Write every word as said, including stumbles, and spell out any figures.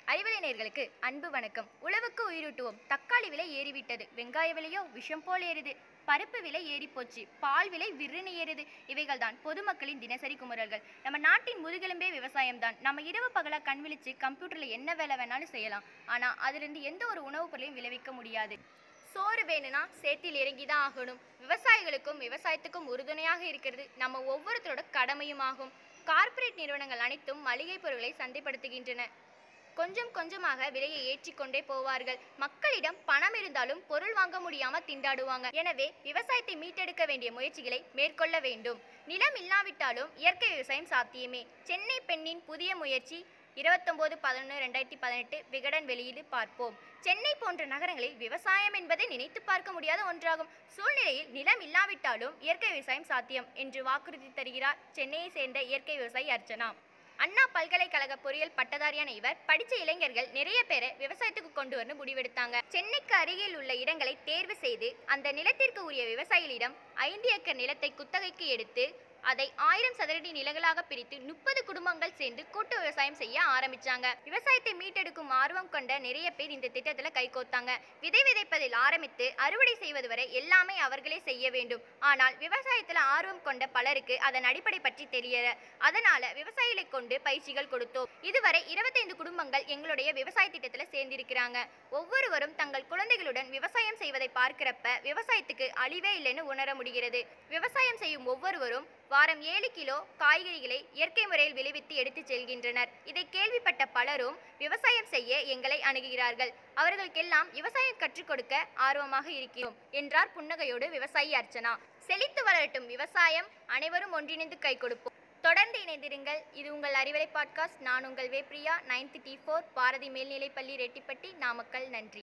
அறிவலை நேயர்களுக்கு அன்பு வணக்கம். உழவுக்கு உயிரூட்டுவோம். தக்காளி விலை ஏறிவிட்டது. வெங்காய விலையோ விஷம் போல் ஏறுது. பருப்பு விலை ஏறி போச்சு. பால் விலை விற்றுன்னு ஏறுது. இவைகள் தான் பொதுமக்களின் தினசரி குமுறல்கள். நம்ம நாட்டின் முதுகெலும்பே விவசாயம் தான். நம்ம இரவு பகலா கண் விழிச்சு கம்ப்யூட்டர்ல என்ன வேலை வேணாலும் செய்யலாம். ஆனா அதிலிருந்து எந்த ஒரு உணவுப் பொருளையும் விளைவிக்க முடியாது. சோறு வேணும்னா சேத்தில் இறங்கி தான் ஆகணும். விவசாயிகளுக்கும் விவசாயத்துக்கும் உறுதுணையாக இருக்கிறது நம்ம ஒவ்வொருத்தரோட கடமையும் ஆகும். கார்ப்பரேட் நிறுவனங்கள் அனைத்தும் மளிகை பொருட்களை சந்தைப்படுத்துகின்றன. கொஞ்சம் கொஞ்சமாக விலையை ஏற்றி கொண்டே போவார்கள். மக்களிடம் பணம் இருந்தாலும் பொருள் வாங்க முடியாம திண்டாடுவாங்க. எனவே விவசாயத்தை மீட்டெடுக்க வேண்டிய முயற்சிகளை மேற்கொள்ள வேண்டும். நிலம் இல்லாவிட்டாலும் இயற்கை விவசாயம் சாத்தியமே. சென்னை பெண்ணின் புதிய முயற்சி இருபத்தொன்பது பதினொன்று ரெண்டாயிரத்தி பதினெட்டு விகடன் வெளியீடு பார்ப்போம். சென்னை போன்ற நகரங்களில் விவசாயம் என்பதை நினைத்து பார்க்க முடியாத ஒன்றாகும். சூழ்நிலையில் நிலம் இல்லாவிட்டாலும் இயற்கை விவசாயம் சாத்தியம் என்று வாக்குறுதி தருகிறார் சென்னையை சேர்ந்த இயற்கை விவசாயி அர்ச்சனா. அண்ணா பல்கலைக்கழக பொறியியல் பட்டதாரியான இவர் படித்த இளைஞர்கள் நிறைய பேரை விவசாயத்துக்கு கொண்டு வரணும் முடிவெடுத்தாங்க. சென்னைக்கு அருகில் உள்ள இடங்களை தேர்வு செய்து அந்த நிலத்திற்கு உரிய விவசாயிகளிடம் ஐந்து ஏக்கர் நிலத்தை குத்தகைக்கு எடுத்து அதை ஆயிரம் சதுரடி நிலங்களாக பிரித்து முப்பது குடும்பங்கள் சேர்ந்து கூட்டு விவசாயம் செய்ய ஆரம்பிச்சாங்க. விவசாயத்தை மீட்டெடுக்கும் ஆர்வம் கொண்ட நிறைய பேர் இந்த திட்டத்துல கைகோத்தாங்க. விதை விதைப்பதில் ஆரம்பித்து அறுவடை செய்வது வரை எல்லாமே அவர்களே செய்ய வேண்டும். ஆனால் விவசாயத்துல ஆர்வம் கொண்ட பலருக்கு அதன் அடிப்படை பற்றி தெரியல. அதனால விவசாயிகளை கொண்டு பயிற்சிகள் கொடுத்தோம். இதுவரை இருபத்தைந்து குடும்பங்கள் எங்களுடைய விவசாய திட்டத்துல சேர்ந்திருக்கிறாங்க. ஒவ்வொருவரும் தங்கள் குழந்தைகளுடன் விவசாயம் செய்வதை பார்க்கிறப்ப விவசாயத்துக்கு அழிவே இல்லைன்னு உணர முடிகிறது. விவசாயம் செய்யும் ஒவ்வொருவரும் வாரம் ஏழு கிலோ காய்கறிகளை இயற்கை முறையில் விளைவித்து எடுத்துச் செல்கின்றனர். இதை கேள்விப்பட்ட பலரும் விவசாயம் செய்ய எங்களை அணுகுகிறார்கள். அவர்களுக்கெல்லாம் விவசாயம் கற்றுக் கொடுக்க ஆர்வமாக இருக்கிறோம் என்றார் புன்னகையோடு விவசாயி அர்ச்சனா. செழித்து வளரட்டும் விவசாயம், அனைவரும் ஒன்றிணைந்து கை கொடுப்போம். தொடர்ந்து இணைந்திருங்கள். இது உங்கள் அறிவலை பாட்காஸ்ட். நான் உங்கள் Vepriya, ninth D four Bharathi மேல்நிலைப்பள்ளி ரெட்டிப்பட்டி, நாமக்கல். நன்றி.